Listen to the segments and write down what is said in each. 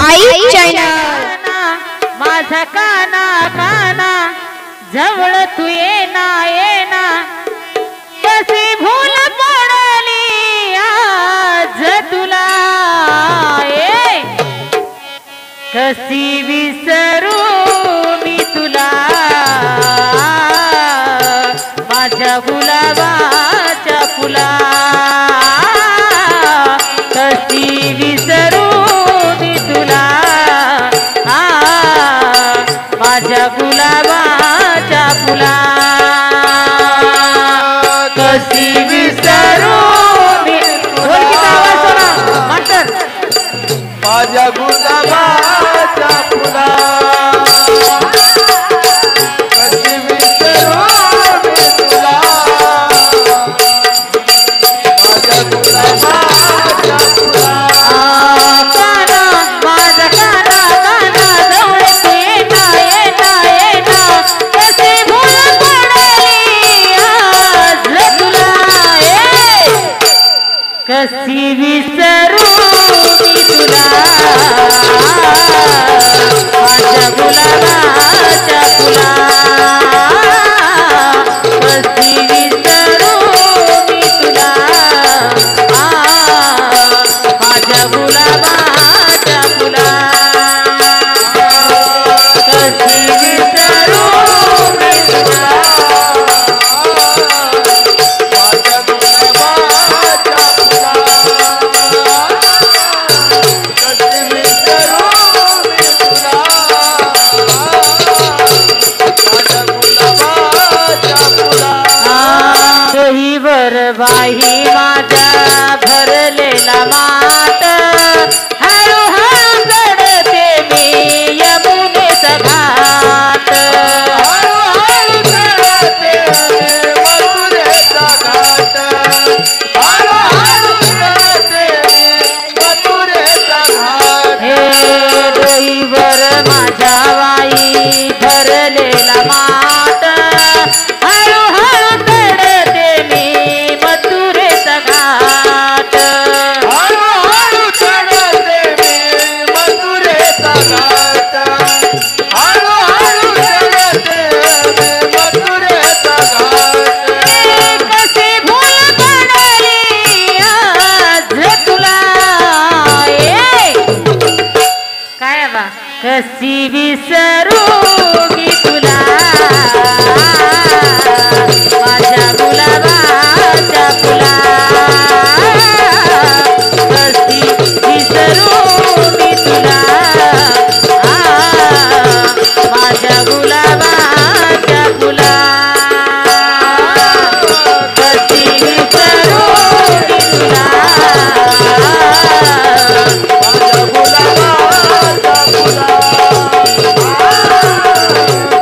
आई channel माझा काना काना जवळ तू येना येना कशी भूल पडली आज तुला कशी विसरू मी तुला माझ्या गुलाबाच्या फुला कशी विसरू मी तुला माझ्या गुलाबाच्या फुला कशी विसरू मी माझ्या गुलाबाच्या फुला कशी विसरू मी तुला माझ्या गुलाबाच्या फुला काना माझा काना काना जवळ तू येना येना येना कशी भूल पडली आज तुला कशी विसरू मी तुला माझ्या गुलाबाच्या फुला कशी विसरू मी तुला माझ्या गुलाबाच्या फुला कशी विसरू मी तुला माझ्या गुलाबाच्या फुला कशी विसरू मी तुला माझ्या गुलाबाच्या फुला डोहीवर बाही माझ्या भरलेला मात हळूहळू चढते मी यमुनेचा घाट हळूहळू चढते मथुरेचा घाट हळूहळू चढते मथुरेचा घाट हे डोहीवर माझ्या बाई भरलेला मात हळूहळू चढते मी मथुरेचा घाट हळूहळू चढते मी मथुरेचा घाट हळूहळू चढते मी मथुरेचा घाट कशी भूल पडली आज तुला काय बा कशी विसरू मी तुला माझ्या गुलाबाच्या फुला कशी विसरू मी तुला माझ्या गुलाबाच्या फुला कशी विसरू मी तुला माझ्या गुलाबाच्या फुला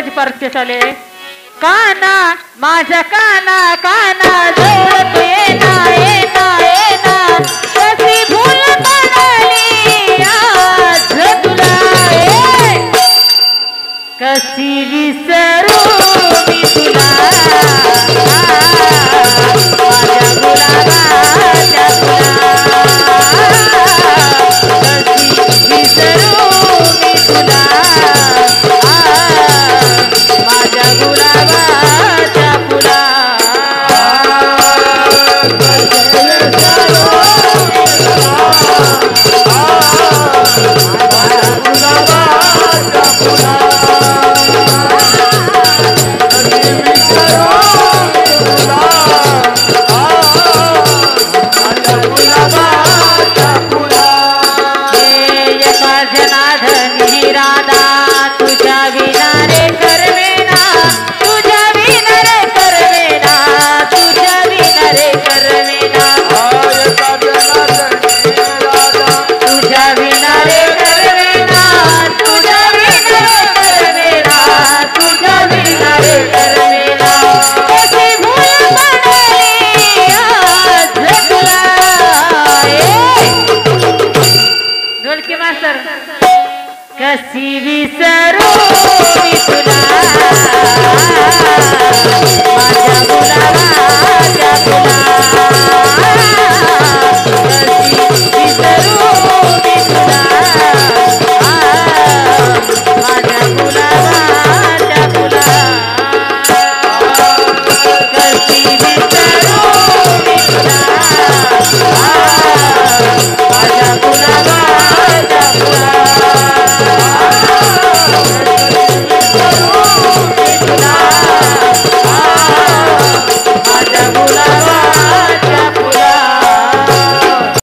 माझी परीक्षा आले काना माझ्या काना काना जवळ तू येना येना येना कशी भूल पडली आज तुला कशी विसरू मी तुला